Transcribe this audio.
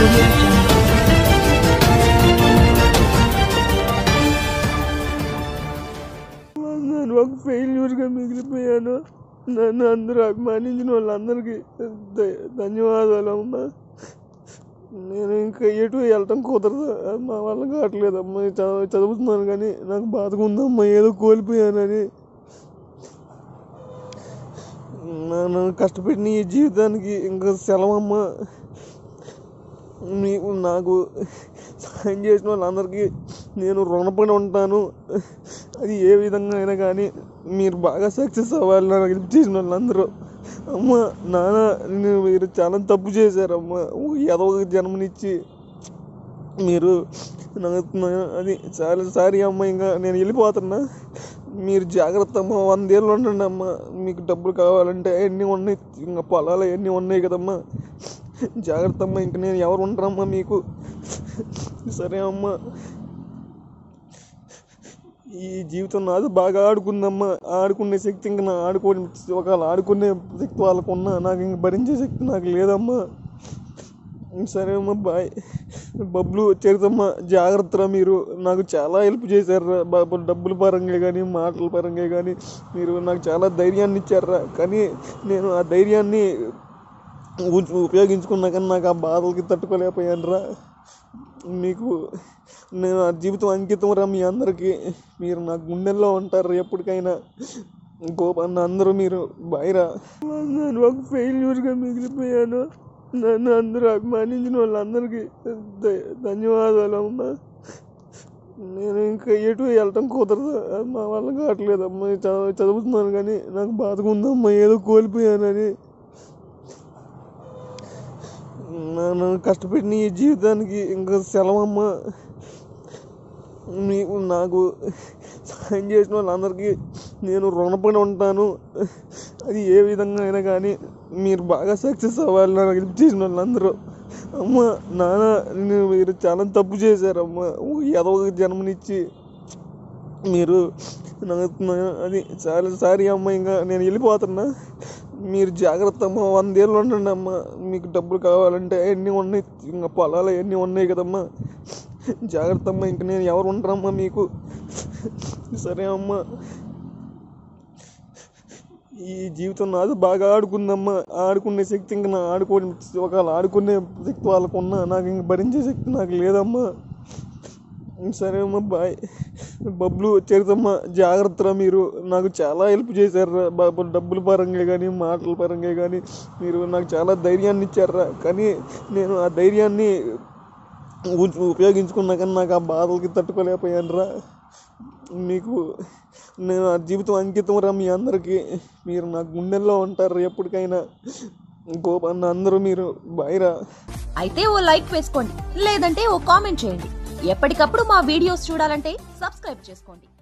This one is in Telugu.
నేను ఒక ఫెయిల్యూర్గా మిగిలిపోయాను. నన్ను అందరూ అభిమానించిన వాళ్ళందరికీ ధన్యవాదాలు అమ్మా. నేను ఇంకా ఎటు వెళ్ళటం కుదరదు, మా వల్ల కావట్లేదు అమ్మా. చదువుతున్నాను కానీ నాకు బాధగా ఉందమ్మా, ఏదో కోల్పోయానని. నన్ను కష్టపెట్టిన ఈ జీవితానికి ఇంకా సెలవమ్మా. మీకు నాకు సాయం చేసిన వాళ్ళందరికీ నేను రుణపడి ఉంటాను. అది ఏ విధంగా అయినా కానీ మీరు బాగా సక్సెస్ అవ్వాలి. నాకు హెల్ప్ చేసిన వాళ్ళందరూ. అమ్మ, నాన్న, మీరు చాలా తప్పు చేశారమ్మా. ఏదో ఒక జన్మనిచ్చి మీరు అది చాలా సారీ అమ్మ. ఇంకా నేను వెళ్ళిపోతున్నా. మీరు జాగ్రత్త అమ్మ. 100 ఏళ్ళు ఉండండి అమ్మ. మీకు డబ్బులు కావాలంటే అన్నీ ఉన్నాయి, ఇంకా పొలాలు అవన్నీ ఉన్నాయి కదమ్మా. జాగ్రత్త అమ్మ. ఇంక నేను ఎవరు ఉంటారమ్మా మీకు? సరే అమ్మా. ఈ జీవితం నాది బాగా ఆడుకుందమ్మా. ఆడుకునే శక్తి ఇంక నా ఒకవేళ ఆడుకునే శక్తి వాళ్ళకు ఉన్నా నాకు ఇంక భరించే శక్తి నాకు లేదమ్మా. సరే అమ్మా, బాయ్. బబ్లు చరితమ్మా, జాగ్రత్తరా. మీరు నాకు చాలా హెల్ప్ చేశారా బాబు. డబ్బుల పరంగా కానీ మాటల పరంగా కానీ మీరు నాకు చాలా ధైర్యాన్ని ఇచ్చారా. కానీ నేను ఆ ధైర్యాన్ని ఉపయోగించుకున్నా కానీ నాకు ఆ బాధలకి తట్టుకోలేకపోయాను రా. మీకు నేను ఆ జీవితం అంకితం రా మీ అందరికీ. మీరు నాకు గుండెల్లో ఉంటారు ఎప్పటికైనా. గోపన్న అందరూ మీరు బాయ్రా. నేను ఒక ఫెయిల్యూర్గా మిగిలిపోయాను. నన్ను అందరూ అభిమానించిన వాళ్ళందరికీ ధన్యవాదాలు అమ్మా. నేను ఇంకా ఎటు వెళ్ళటం కుదరదు, మా వల్ల కావట్లేదు అమ్మా. చదువుతున్నాను కానీ నాకు బాధగా ఉందమ్మా, ఏదో కోల్పోయానని. నన్ను కష్టపెట్టిన ఈ జీవితానికి ఇంకా సెలవమ్మా. మీకు నాకు సాయం చేసిన వాళ్ళందరికీ నేను రుణపడి ఉంటాను. అది ఏ విధంగా అయినా కానీ మీరు బాగా సక్సెస్ అవ్వాలి. నాకు హెల్ప్ చేసిన వాళ్ళందరూ. అమ్మ, నాన్న, మీరు చాలా తప్పు చేశారమ్మా. ఏదో ఒక జన్మనిచ్చి మీరు అది చాలా సారీ అమ్మ. ఇంకా నేను వెళ్ళిపోతున్నా. మీరు జాగ్రత్త అమ్మ. 100 ఏళ్ళు ఉండండి అమ్మ. మీకు డబ్బులు కావాలంటే అన్నీ ఉన్నాయి, ఇంకా పొలాలు అవన్నీ ఉన్నాయి కదమ్మా. జాగ్రత్త అమ్మ. ఇంక నేను ఎవరు ఉంటారమ్మా మీకు? సరే అమ్మా. ఈ జీవితం నాది బాగా ఆడుకుందమ్మా. ఆడుకునే శక్తి ఇంక నా ఒకవేళ ఆడుకునే శక్తి వాళ్ళకు ఉన్నా నాకు ఇంక భరించే శక్తి నాకు లేదమ్మా. సరే అమ్మా, బాయ్. బబ్లు చరితమ్మా, జాగ్రత్తరా. మీరు నాకు చాలా హెల్ప్ చేశారా బాబు. డబ్బుల పరంగా కానీ మాటల పరంగా కానీ మీరు నాకు చాలా ధైర్యాన్ని ఇచ్చారా. కానీ నేను ఆ ధైర్యాన్ని ఉపయోగించుకున్నా కానీ నాకు ఆ బాధలకి తట్టుకోలేకపోయాను రా. మీకు నేను ఆ జీవితం అంకితం రా మీ అందరికీ. మీరు నాకు గుండెల్లో ఉంటారు ఎప్పటికైనా. గోపన్న అందరూ మీరు బాయ్రా. అయితే ఓ లైక్ వేసుకోండి, లేదంటే ఓ కామెంట్ చేయండి. ఎప్పటికప్పుడు మా వీడియోస్ చూడాలంటే సబ్స్క్రైబ్ చేసుకోండి.